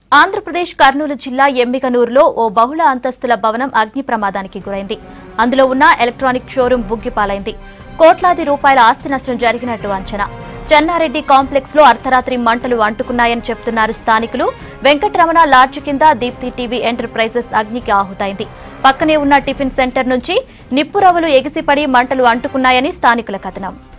ఆంధ్రప్రదేశ్ కర్నూలు జిల్లా ఎమ్మిగనూరులో ఓ బహుళ అంతస్తుల భవనం అగ్ని ప్రమాదానికి గురైంది. అందులో ఉన్న ఎలక్ట్రానిక్ షోరూం బుగ్గిపాలైంది. కోట్లాది రూపాయల ఆస్తి నష్టం జరిగినట్టు అంచనా. చెన్నారెడ్డి కాంప్లెక్స్ లో అర్ధరాత్రి మంటలు అంటుకున్నాయని చెప్తున్నారు స్థానికులు. వెంకటరమణ లాడ్జ్ కింద దీప్తి టీవీ ఎంటర్ప్రైజెస్ అగ్నికి ఆహుతైంది. పక్కనే ఉన్న టిఫిన్ సెంటర్ నుంచి నిప్పురవ్వలు ఎగిసిపడి మంటలు అంటుకున్నాయని స్థానికుల కథనం.